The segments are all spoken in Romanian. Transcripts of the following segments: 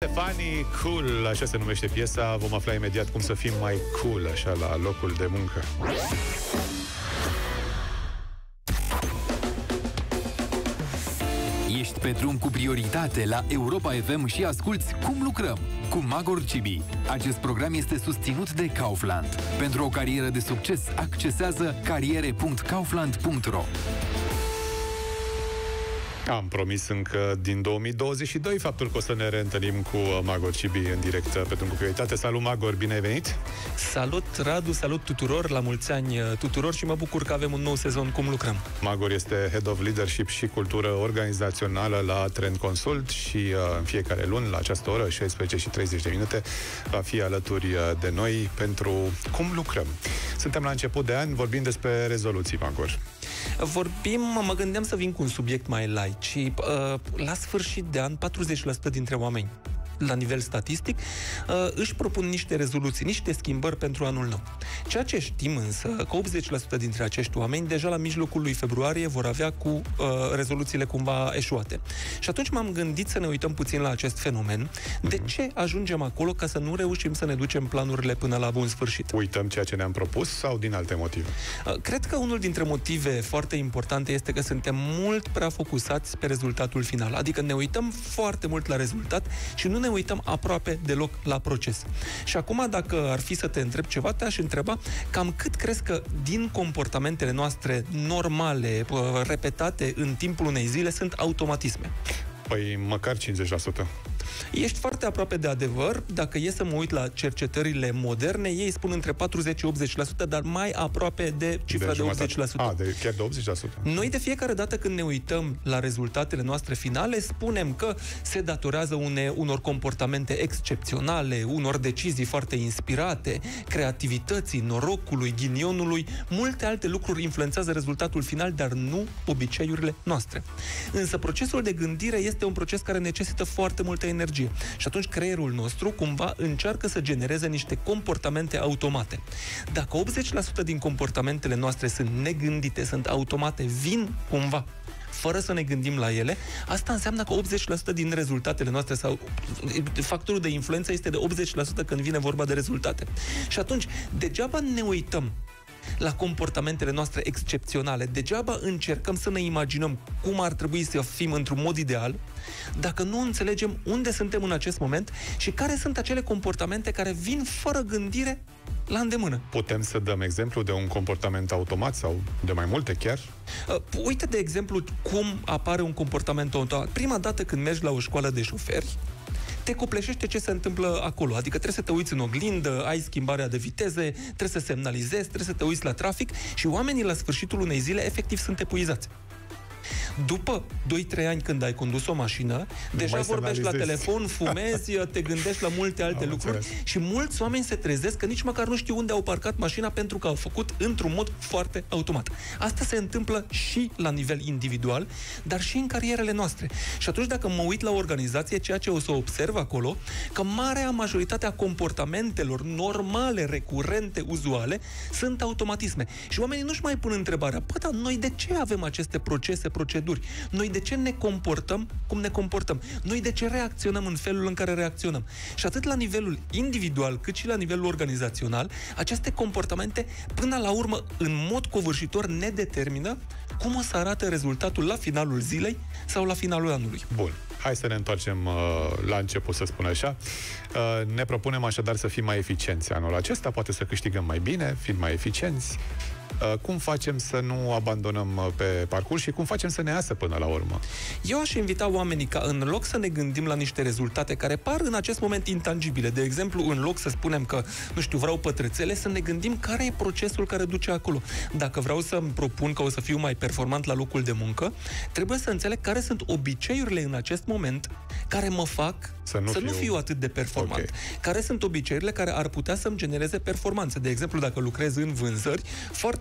Stefani, Cool, așa se numește piesa. Vom afla imediat cum să fim mai cool, așa, la locul de muncă. Ești pe drum cu prioritate la Europa FM și asculți Cum lucrăm cu Magor Cibi. Acest program este susținut de Kaufland. Pentru o carieră de succes, accesează cariere.kaufland.ro. Am promis încă din 2022 faptul că o să ne reîntâlnim cu Magor Cibi în direct pe drum cu prioritate. Salut, Magor, bine ai venit! Salut, Radu, salut tuturor, la mulți ani tuturor și mă bucur că avem un nou sezon Cum lucrăm. Magor este Head of Leadership și Cultură Organizațională la Trend Consult și în fiecare luni, la această oră, 16:30, va fi alături de noi pentru Cum lucrăm. Suntem la început de an, vorbim despre rezoluții, Magor. Mă gândeam să vin cu un subiect mai light și la sfârșit de an 40% dintre oameni, la nivel statistic, își propun niște rezoluții, niște schimbări pentru anul nou. Ceea ce știm însă, că 80% dintre acești oameni deja la mijlocul lui februarie vor avea cu rezoluțiile cumva eșuate. Și atunci m-am gândit să ne uităm puțin la acest fenomen. De ce ajungem acolo ca să nu reușim să ne ducem planurile până la bun sfârșit? Uităm ceea ce ne-am propus sau din alte motive? Cred că unul dintre motive foarte importante este că suntem mult prea focusați pe rezultatul final. Adică ne uităm foarte mult la rezultat și nu ne uităm aproape deloc la proces. Și acum, dacă ar fi să te întreb ceva, te-aș întreba cam cât crezi că din comportamentele noastre normale, repetate în timpul unei zile, sunt automatisme? Păi, măcar 50%. Ești foarte aproape de adevăr. Dacă e să mă uit la cercetările moderne, ei spun între 40 și 80%, dar mai aproape de cifra de 80%. Chiar de 80%. Noi de fiecare dată când ne uităm la rezultatele noastre finale, spunem că se datorează unor comportamente excepționale, unor decizii foarte inspirate, creativității, norocului, ghinionului. Multe alte lucruri influențează rezultatul final, dar nu obiceiurile noastre. Însă procesul de gândire este un proces care necesită foarte multă energie. Și atunci creierul nostru cumva încearcă să genereze niște comportamente automate. Dacă 80% din comportamentele noastre sunt negândite, sunt automate, vin cumva fără să ne gândim la ele, asta înseamnă că 80% din rezultatele noastre sau factorul de influență este de 80% când vine vorba de rezultate. Și atunci, degeaba ne uităm la comportamentele noastre excepționale, degeaba încercăm să ne imaginăm cum ar trebui să fim într-un mod ideal, dacă nu înțelegem unde suntem în acest moment și care sunt acele comportamente care vin fără gândire la îndemână. Putem să dăm exemplu de un comportament automat sau de mai multe chiar? Uite, de exemplu, cum apare un comportament automat. Prima dată când mergi la o școală de șoferi, te copleșește ce se întâmplă acolo. Adică trebuie să te uiți în oglindă, ai schimbarea de viteze, trebuie să semnalizezi, trebuie să te uiți la trafic și oamenii la sfârșitul unei zile efectiv sunt epuizați. După 2-3 ani când ai condus o mașină, deja vorbești la telefon, fumezi, te gândești la multe alte lucruri și mulți oameni se trezesc că nici măcar nu știu unde au parcat mașina pentru că au făcut într-un mod foarte automat. Asta se întâmplă și la nivel individual, dar și în carierele noastre. Și atunci dacă mă uit la o organizație, ceea ce o să observ acolo, că marea majoritate a comportamentelor normale, recurente, uzuale, sunt automatisme. Și oamenii nu-și mai pun întrebarea, dar noi de ce avem aceste procese, proceduri? Noi de ce ne comportăm cum ne comportăm? Noi de ce reacționăm în felul în care reacționăm? Și atât la nivelul individual, cât și la nivelul organizațional, aceste comportamente, până la urmă, în mod covârșitor, ne determină cum o să arate rezultatul la finalul zilei sau la finalul anului. Bun. Hai să ne întoarcem la început, să spun așa. Ne propunem așadar să fim mai eficienți anul acesta, poate să câștigăm mai bine, fiind mai eficienți. Cum facem să nu abandonăm pe parcurs și cum facem să ne iasă până la urmă? Eu aș invita oamenii ca în loc să ne gândim la niște rezultate care par în acest moment intangibile, de exemplu, în loc să spunem că, nu știu, vreau pătrățele, să ne gândim care e procesul care duce acolo. Dacă vreau să-mi propun că o să fiu mai performant la locul de muncă, trebuie să înțeleg care sunt obiceiurile în acest moment care mă fac să nu fiu atât de performant. Okay. Care sunt obiceiurile care ar putea să-mi genereze performanță. De exemplu, dacă lucrez în vânzări, foarte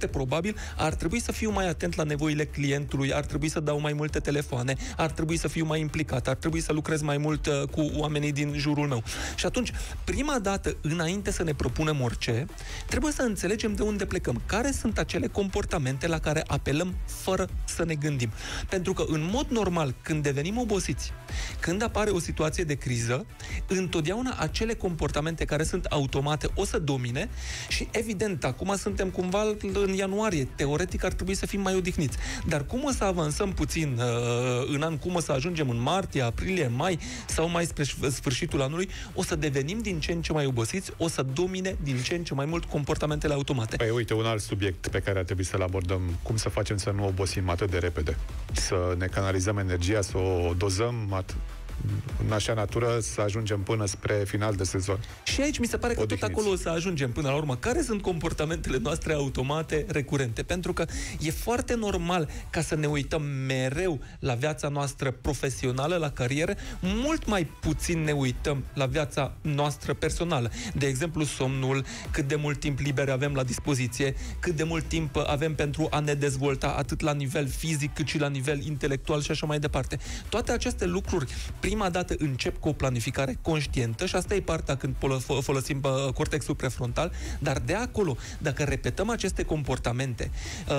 probabil ar trebui să fiu mai atent la nevoile clientului, ar trebui să dau mai multe telefoane, ar trebui să fiu mai implicat, ar trebui să lucrez mai mult cu oamenii din jurul meu. Și atunci, prima dată, înainte să ne propunem orice, trebuie să înțelegem de unde plecăm, care sunt acele comportamente la care apelăm fără să ne gândim. Pentru că, în mod normal, când devenim obosiți, când apare o situație de criză, întotdeauna acele comportamente care sunt automate o să domine și, evident, acum suntem cumva în ianuarie, teoretic ar trebui să fim mai odihniți. Dar cum o să avansăm puțin în an, cum o să ajungem în martie, aprilie, mai sau mai spre sfârșitul anului, o să devenim din ce în ce mai obosiți, o să domine din ce în ce mai mult comportamentele automate. Păi uite, un alt subiect pe care ar trebui să-l abordăm, cum să facem să nu obosim atât de repede, să ne canalizăm energia, să o dozăm în așa natură să ajungem până spre final de sezon. Și aici mi se pare că tot acolo o să ajungem până la urmă. Care sunt comportamentele noastre automate recurente? Pentru că e foarte normal ca să ne uităm mereu la viața noastră profesională, la carieră, mult mai puțin ne uităm la viața noastră personală. De exemplu, somnul, cât de mult timp liber avem la dispoziție, cât de mult timp avem pentru a ne dezvolta atât la nivel fizic cât și la nivel intelectual și așa mai departe. Toate aceste lucruri prima dată încep cu o planificare conștientă și asta e partea când folosim cortexul prefrontal, dar de acolo, dacă repetăm aceste comportamente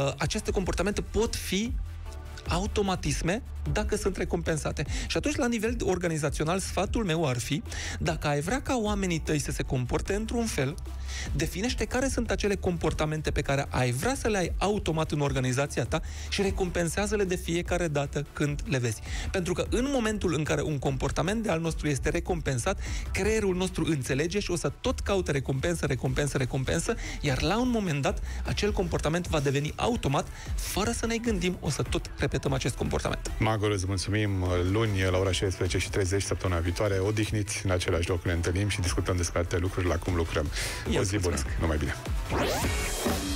pot fi automatisme dacă sunt recompensate. Și atunci, la nivel organizațional, sfatul meu ar fi, dacă ai vrea ca oamenii tăi să se comporte într-un fel, definește care sunt acele comportamente pe care ai vrea să le ai automat în organizația ta și recompensează-le de fiecare dată când le vezi. Pentru că în momentul în care un comportament de al nostru este recompensat, creierul nostru înțelege și o să tot caute recompensă, iar la un moment dat, acel comportament va deveni automat, fără să ne gândim, o să tot repetăm acest comportament. Magor, îți mulțumim. Luni, la ora 16:30, săptămâna viitoare, odihniți, în același loc ne întâlnim și discutăm despre alte lucruri la cum lucrăm. O zi bună, numai bine!